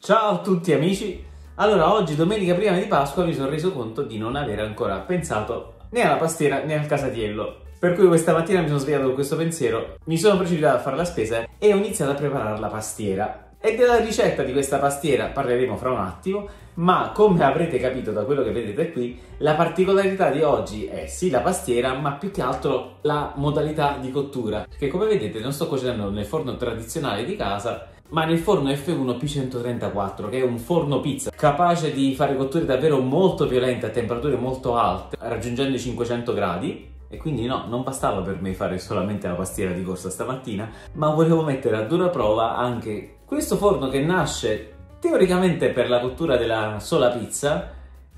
Ciao a tutti amici! Allora, oggi domenica prima di Pasqua mi sono reso conto di non avere ancora pensato né alla pastiera né al casatiello. Per cui questa mattina mi sono svegliato con questo pensiero, mi sono precipitato a fare la spesa e ho iniziato a preparare la pastiera. E della ricetta di questa pastiera parleremo fra un attimo, ma come avrete capito da quello che vedete qui, la particolarità di oggi è sì la pastiera, ma più che altro la modalità di cottura. Perché come vedete non sto cucinando nel forno tradizionale di casa, ma nel forno F1 P134, che è un forno pizza capace di fare cotture davvero molto violente a temperature molto alte, raggiungendo i 500 gradi. E quindi no, non bastava per me fare solamente la pastiera di corsa stamattina, ma volevo mettere a dura prova anche questo forno che nasce teoricamente per la cottura della sola pizza,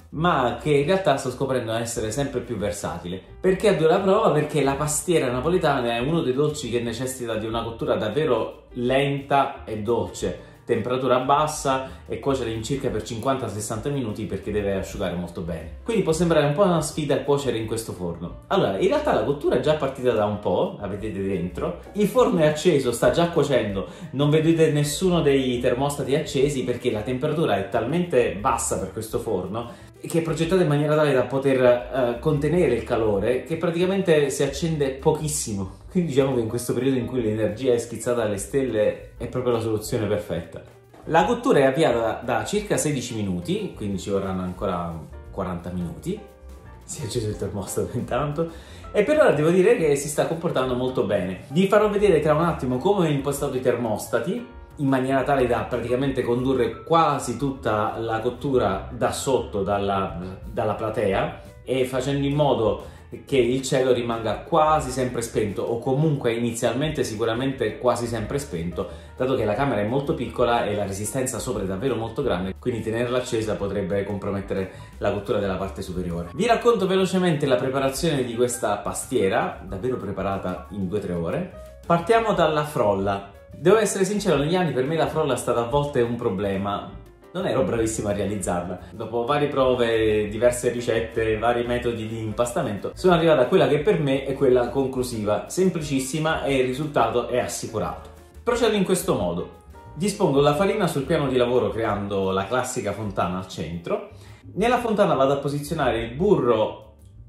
ma che in realtà sto scoprendo essere sempre più versatile. Perché a dura prova? Perché la pastiera napoletana è uno dei dolci che necessita di una cottura davvero lenta e dolce, temperatura bassa e cuocere in circa per 50-60 minuti perché deve asciugare molto bene. Quindi può sembrare un po' una sfida cuocere in questo forno. Allora, in realtà la cottura è già partita da un po', la vedete dentro, il forno è acceso, sta già cuocendo, non vedete nessuno dei termostati accesi perché la temperatura è talmente bassa per questo forno che è progettato in maniera tale da poter contenere il calore, che praticamente si accende pochissimo. Quindi diciamo che in questo periodo in cui l'energia è schizzata alle stelle è proprio la soluzione perfetta. La cottura è avviata da circa 16 minuti, quindi ci vorranno ancora 40 minuti. Si è acceso il termostato intanto. E per ora devo dire che si sta comportando molto bene. Vi farò vedere tra un attimo come ho impostato i termostati, in maniera tale da praticamente condurre quasi tutta la cottura da sotto, dalla platea, e facendo in modo che il cielo rimanga quasi sempre spento, o comunque inizialmente sicuramente quasi sempre spento, dato che la camera è molto piccola e la resistenza sopra è davvero molto grande, quindi tenerla accesa potrebbe compromettere la cottura della parte superiore. Vi racconto velocemente la preparazione di questa pastiera, davvero preparata in 2-3 ore. Partiamo dalla frolla. Devo essere sincero, negli anni per me la frolla è stata a volte un problema. Non ero bravissimo a realizzarla. Dopo varie prove, diverse ricette, vari metodi di impastamento, sono arrivata a quella che per me è quella conclusiva, semplicissima e il risultato è assicurato. Procedo in questo modo. Dispongo la farina sul piano di lavoro creando la classica fontana al centro. Nella fontana vado a posizionare il burro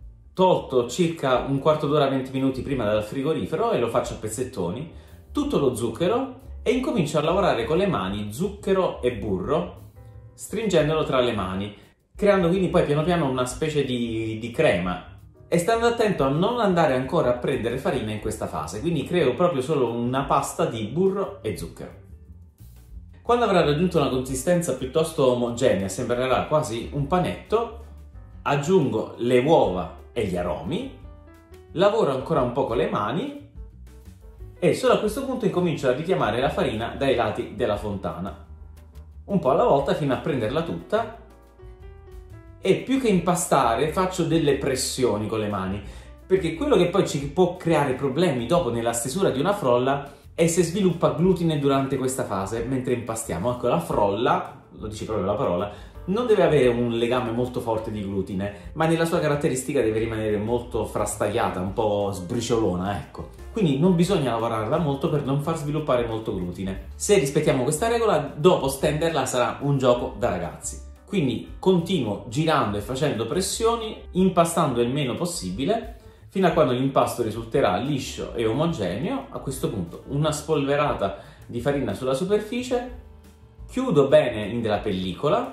tolto circa un quarto d'ora, 20 minuti prima dal frigorifero, e lo faccio a pezzettoni. Tutto lo zucchero e incomincio a lavorare con le mani zucchero e burro, stringendolo tra le mani, creando quindi poi piano piano una specie di crema, e stando attento a non andare ancora a prendere farina in questa fase, quindi creo proprio solo una pasta di burro e zucchero. Quando avrà raggiunto una consistenza piuttosto omogenea, sembrerà quasi un panetto, aggiungo le uova e gli aromi, lavoro ancora un po' con le mani e solo a questo punto incomincio a richiamare la farina dai lati della fontana, un po' alla volta fino a prenderla tutta, e più che impastare faccio delle pressioni con le mani, perché quello che poi ci può creare problemi dopo nella stesura di una frolla è se sviluppa glutine durante questa fase mentre impastiamo. Ecco, la frolla, lo dice proprio la parola, non deve avere un legame molto forte di glutine, ma nella sua caratteristica deve rimanere molto frastagliata, un po' sbriciolona, ecco. Quindi non bisogna lavorarla molto per non far sviluppare molto glutine. Se rispettiamo questa regola, dopo stenderla sarà un gioco da ragazzi. Quindi continuo girando e facendo pressioni, impastando il meno possibile, fino a quando l'impasto risulterà liscio e omogeneo. A questo punto una spolverata di farina sulla superficie, chiudo bene in della pellicola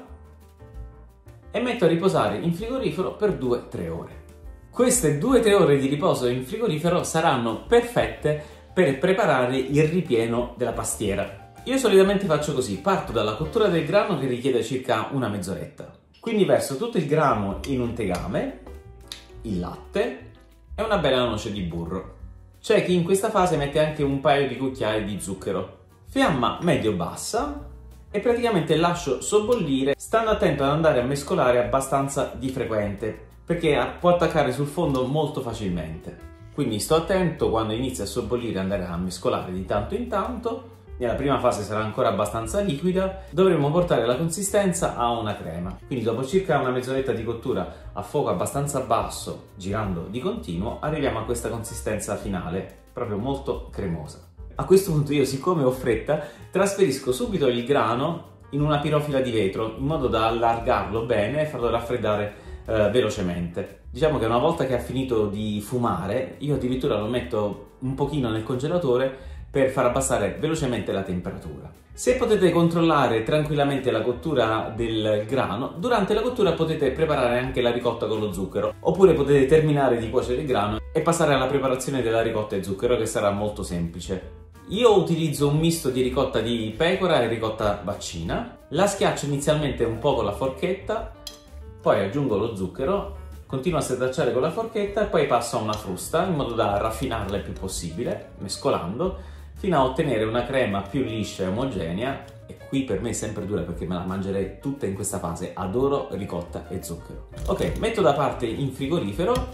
e metto a riposare in frigorifero per 2-3 ore. Queste 2-3 ore di riposo in frigorifero saranno perfette per preparare il ripieno della pastiera. Io solitamente faccio così: parto dalla cottura del grano, che richiede circa una mezz'oretta. Quindi verso tutto il grano in un tegame, il latte e una bella noce di burro. C'è chi in questa fase mette anche un paio di cucchiai di zucchero. Fiamma medio-bassa e praticamente lascio sobbollire, stando attento ad andare a mescolare abbastanza di frequente, perché può attaccare sul fondo molto facilmente. Quindi sto attento quando inizia a sobbollire, andare a mescolare di tanto in tanto. Nella prima fase sarà ancora abbastanza liquida, dovremo portare la consistenza a una crema. Quindi dopo circa una mezz'oretta di cottura a fuoco abbastanza basso, girando di continuo, arriviamo a questa consistenza finale, proprio molto cremosa. A questo punto io, siccome ho fretta, trasferisco subito il grano in una pirofila di vetro in modo da allargarlo bene e farlo raffreddare velocemente. Diciamo che una volta che ha finito di fumare, io addirittura lo metto un pochino nel congelatore per far abbassare velocemente la temperatura. Se potete controllare tranquillamente la cottura del grano, durante la cottura potete preparare anche la ricotta con lo zucchero, oppure potete terminare di cuocere il grano e passare alla preparazione della ricotta e zucchero, che sarà molto semplice. Io utilizzo un misto di ricotta di pecora e ricotta vaccina, la schiaccio inizialmente un po' con la forchetta, poi aggiungo lo zucchero, continuo a setacciare con la forchetta e poi passo a una frusta in modo da raffinarla il più possibile, mescolando, fino a ottenere una crema più liscia e omogenea. E qui per me è sempre dura perché me la mangerei tutta in questa fase, adoro ricotta e zucchero. Ok, metto da parte in frigorifero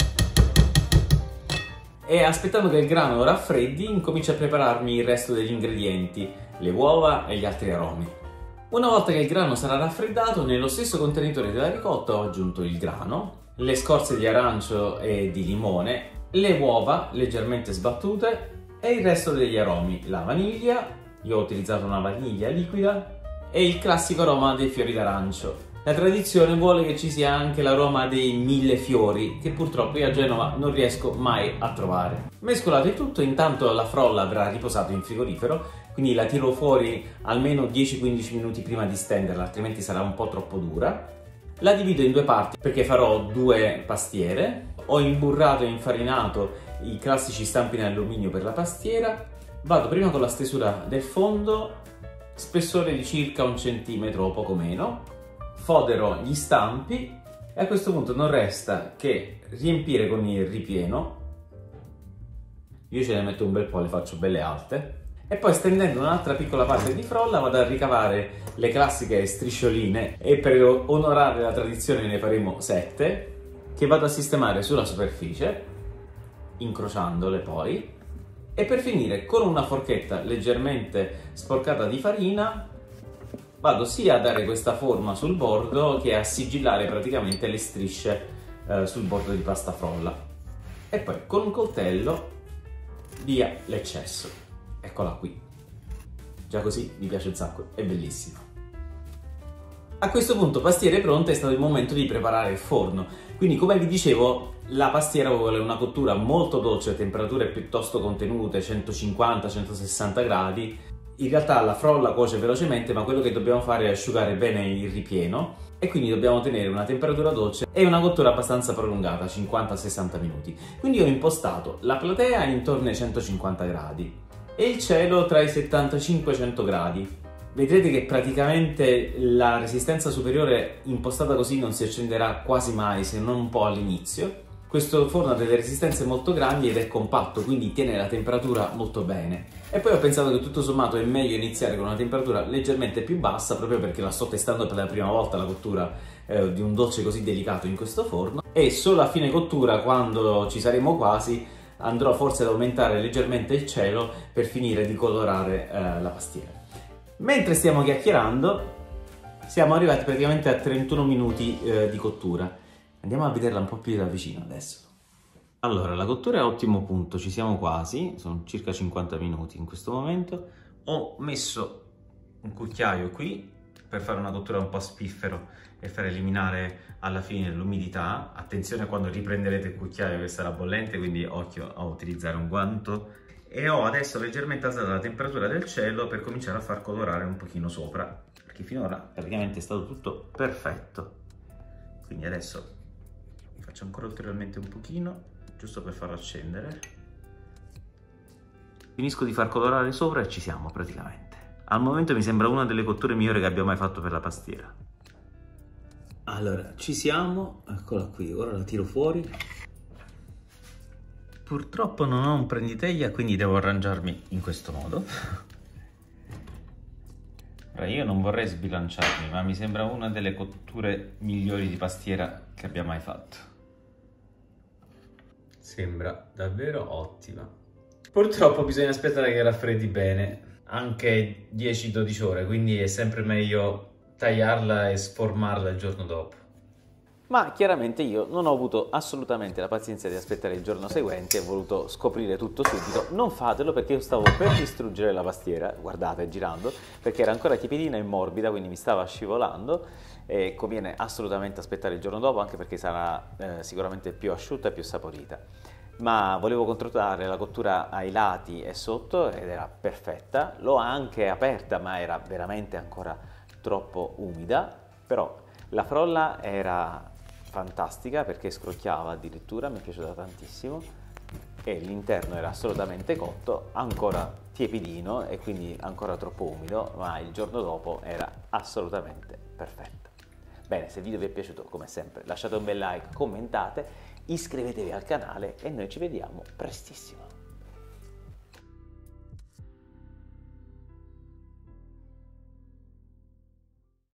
e aspettando che il grano raffreddi incomincio a prepararmi il resto degli ingredienti, le uova e gli altri aromi. Una volta che il grano sarà raffreddato, nello stesso contenitore della ricotta ho aggiunto il grano, le scorze di arancio e di limone, le uova leggermente sbattute e il resto degli aromi, la vaniglia, io ho utilizzato una vaniglia liquida, e il classico aroma dei fiori d'arancio. La tradizione vuole che ci sia anche l'aroma dei 1000 fiori, che purtroppo io a Genova non riesco mai a trovare. Mescolato il tutto, intanto la frolla avrà riposato in frigorifero, quindi la tiro fuori almeno 10-15 minuti prima di stenderla, altrimenti sarà un po' troppo dura. La divido in due parti perché farò 2 pastiere. Ho imburrato e infarinato i classici stampi in alluminio per la pastiera. Vado prima con la stesura del fondo, spessore di circa 1 centimetro o poco meno. Fodero gli stampi e a questo punto non resta che riempire con il ripieno. Io ce ne metto un bel po', le faccio belle alte. E poi, stendendo un'altra piccola parte di frolla, vado a ricavare le classiche striscioline, e per onorare la tradizione ne faremo 7, che vado a sistemare sulla superficie, incrociandole poi, e per finire con una forchetta leggermente sporcata di farina vado sia a dare questa forma sul bordo che a sigillare praticamente le strisce sul bordo di pasta frolla, e poi con un coltello via l'eccesso. Eccola qui, già così mi piace un sacco, è bellissimo. A questo punto, pastiera pronta, è stato il momento di preparare il forno. Quindi, come vi dicevo, la pastiera vuole una cottura molto dolce a temperature piuttosto contenute, 150-160 gradi. In realtà la frolla cuoce velocemente, ma quello che dobbiamo fare è asciugare bene il ripieno, e quindi dobbiamo tenere una temperatura dolce e una cottura abbastanza prolungata, 50-60 minuti. Quindi ho impostato la platea intorno ai 150 gradi e il cielo tra i 75 e i 100 gradi. Vedrete che praticamente la resistenza superiore impostata così non si accenderà quasi mai, se non un po' all'inizio. Questo forno ha delle resistenze molto grandi ed è compatto, quindi tiene la temperatura molto bene. E poi ho pensato che tutto sommato è meglio iniziare con una temperatura leggermente più bassa, proprio perché la sto testando per la prima volta, la cottura di un dolce così delicato in questo forno, e solo a fine cottura, quando ci saremo quasi, andrò forse ad aumentare leggermente il cielo per finire di colorare la pastiera. Mentre stiamo chiacchierando, siamo arrivati praticamente a 31 minuti di cottura. Andiamo a vederla un po' più da vicino adesso. Allora, la cottura è a ottimo punto, ci siamo quasi, sono circa 50 minuti in questo momento. Ho messo un cucchiaio qui per fare una cottura un po' a spiffero e far eliminare alla fine l'umidità. Attenzione quando riprenderete il cucchiaio che sarà bollente, quindi occhio a utilizzare un guanto. E ho adesso leggermente alzato la temperatura del cielo per cominciare a far colorare un pochino sopra, perché finora praticamente è stato tutto perfetto. Quindi adesso faccio ancora ulteriormente un pochino, giusto per farlo accendere. Finisco di far colorare sopra e ci siamo praticamente. Al momento mi sembra una delle cotture migliori che abbia mai fatto per la pastiera. Allora, ci siamo, eccola qui, ora la tiro fuori. Purtroppo non ho un prenditaia, quindi devo arrangiarmi in questo modo. Ora, io non vorrei sbilanciarmi, ma mi sembra una delle cotture migliori di pastiera che abbia mai fatto. Sembra davvero ottima. Purtroppo bisogna aspettare che raffreddi bene, anche 10-12 ore, quindi è sempre meglio tagliarla e sformarla il giorno dopo. Ma chiaramente io non ho avuto assolutamente la pazienza di aspettare il giorno seguente, ho voluto scoprire tutto subito. Non fatelo perché io stavo per distruggere la pastiera, guardate girando, perché era ancora tiepidina e morbida, quindi mi stava scivolando e conviene assolutamente aspettare il giorno dopo anche perché sarà sicuramente più asciutta e più saporita. Ma volevo controllare la cottura ai lati e sotto ed era perfetta, l'ho anche aperta ma era veramente ancora troppo umida, però la frolla era fantastica perché scrocchiava addirittura, mi è piaciuta tantissimo e l'interno era assolutamente cotto, ancora tiepidino e quindi ancora troppo umido, ma il giorno dopo era assolutamente perfetto. Bene, se il video vi è piaciuto come sempre lasciate un bel like, commentate, iscrivetevi al canale e noi ci vediamo prestissimo.